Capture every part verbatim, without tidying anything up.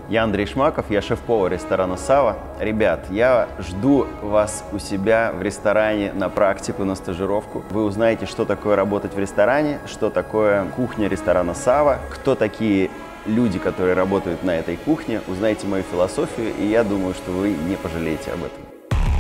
Я Андрей Шмаков, я шеф-повар ресторана «Сава». Ребят, я жду вас у себя в ресторане на практику, на стажировку. Вы узнаете, что такое работать в ресторане, что такое кухня ресторана «Сава», кто такие люди, которые работают на этой кухне, узнаете мою философию, и я думаю, что вы не пожалеете об этом.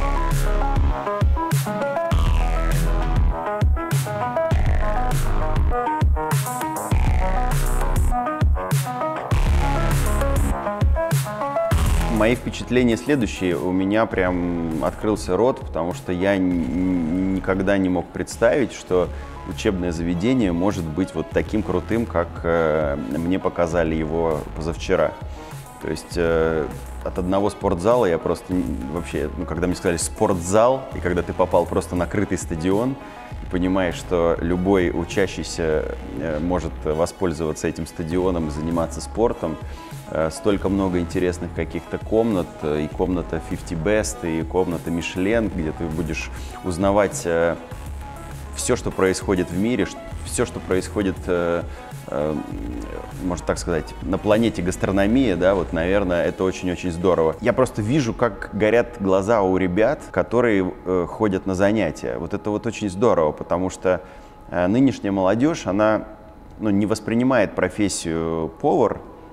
Мои впечатления следующие. У меня прям открылся рот, потому что я никогда не мог представить, что учебное заведение может быть вот таким крутым, как э, мне показали его позавчера. То есть э, от одного спортзала я просто вообще, ну, когда мне сказали спортзал, и когда ты попал просто на крытый стадион, и понимаешь, что любой учащийся э, может воспользоваться этим стадионом и заниматься спортом, э, столько много интересных каких-то комнат, э, и комната фифти бест, и комната Мишлен, где ты будешь узнавать э, все, что происходит в мире, все, что происходит, э, э, можно так сказать, на планете гастрономия, да, вот, наверное, это очень-очень здорово. Я просто вижу, как горят глаза у ребят, которые э, ходят на занятия. Вот это вот очень здорово, потому что э, нынешняя молодежь, она, ну, не воспринимает профессию повар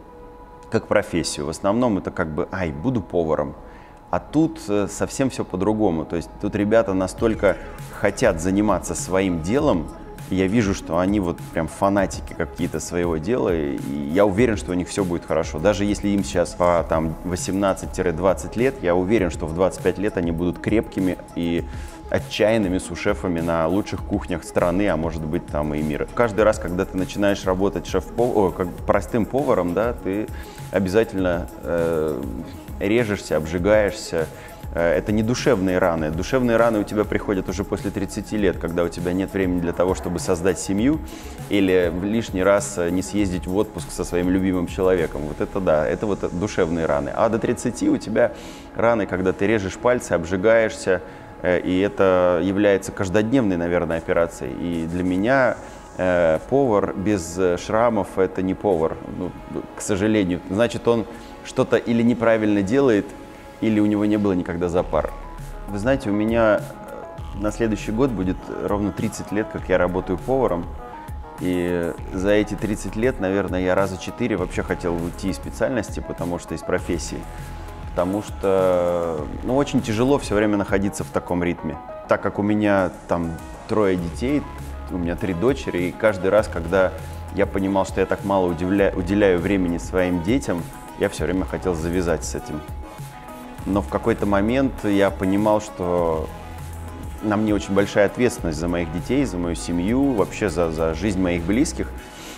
как профессию. В основном это как бы, ай, буду поваром. А тут совсем все по-другому. То есть тут ребята настолько хотят заниматься своим делом, и я вижу, что они вот прям фанатики какие-то своего дела, и я уверен, что у них все будет хорошо. Даже если им сейчас по там восемнадцать-двадцать лет, я уверен, что в двадцать пять лет они будут крепкими и отчаянными сушефами на лучших кухнях страны, а может быть там и мира. Каждый раз, когда ты начинаешь работать шеф-поваром, как простым поваром, да, ты обязательно э, режешься, обжигаешься. Это не душевные раны. Душевные раны у тебя приходят уже после тридцати лет, когда у тебя нет времени для того, чтобы создать семью или лишний раз не съездить в отпуск со своим любимым человеком. Вот это да, это вот душевные раны. А до тридцати у тебя раны, когда ты режешь пальцы, обжигаешься, и это является каждодневной, наверное, операцией. И для меня э, повар без шрамов – это не повар, ну, к сожалению. Значит, он что-то или неправильно делает, или у него не было никогда запара. Вы знаете, у меня на следующий год будет ровно тридцать лет, как я работаю поваром. И за эти тридцать лет, наверное, я раза четыре вообще хотел уйти из специальности, потому что из профессии. Потому что, ну, очень тяжело все время находиться в таком ритме. Так как у меня там трое детей, у меня три дочери, и каждый раз, когда я понимал, что я так мало уделяю, уделяю времени своим детям, я все время хотел завязать с этим. Но в какой-то момент я понимал, что на мне очень большая ответственность за моих детей, за мою семью, вообще за, за жизнь моих близких.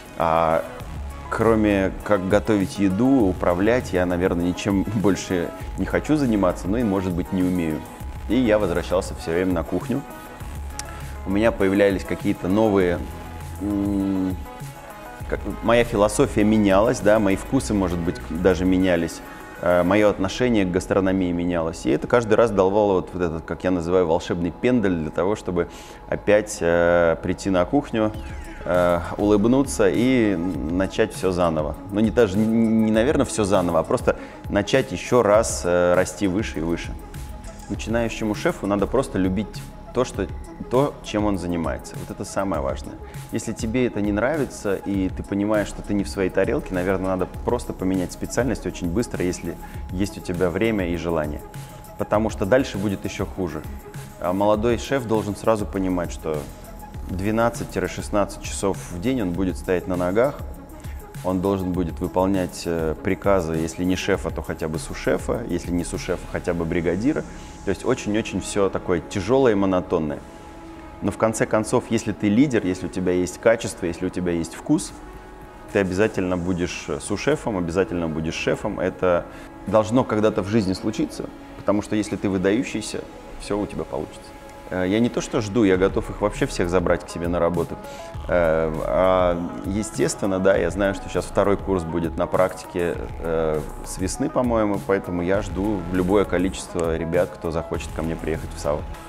А кроме как готовить еду, управлять, я, наверное, ничем больше не хочу заниматься, ну и, может быть, не умею. И я возвращался все время на кухню. У меня появлялись какие-то новые... Как, моя философия менялась, да, мои вкусы, может быть, даже менялись. Мое отношение к гастрономии менялось. И это каждый раз давало вот, вот этот, как я называю, волшебный пендаль для того, чтобы опять э, прийти на кухню, э, улыбнуться и начать все заново. Но не даже, не, наверное, все заново, а просто начать еще раз э, расти выше и выше. Начинающему шефу надо просто любить то, что, то, чем он занимается. Вот это самое важное. Если тебе это не нравится, и ты понимаешь, что ты не в своей тарелке, наверное, надо просто поменять специальность очень быстро, если есть у тебя время и желание. Потому что дальше будет еще хуже. А молодой шеф должен сразу понимать, что двенадцать-шестнадцать часов в день он будет стоять на ногах, он должен будет выполнять приказы, если не шефа, то хотя бы сушефа, если не сушефа, хотя бы бригадира. То есть очень-очень все такое тяжелое и монотонное. Но в конце концов, если ты лидер, если у тебя есть качество, если у тебя есть вкус, ты обязательно будешь сушефом, обязательно будешь шефом. Это должно когда-то в жизни случиться, потому что если ты выдающийся, все у тебя получится. Я не то что жду, я готов их вообще всех забрать к себе на работу. А, естественно, да, я знаю, что сейчас второй курс будет на практике с весны, по-моему, поэтому я жду любое количество ребят, кто захочет ко мне приехать в САВА.